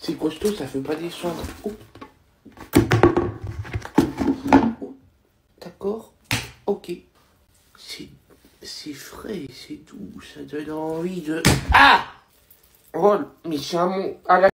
C'est costaud, ça fait pas descendre. Oh. Oh. D'accord. Ok. C'est frais, c'est doux, ça donne envie de... Ah! Oh, mais c'est un mot à la...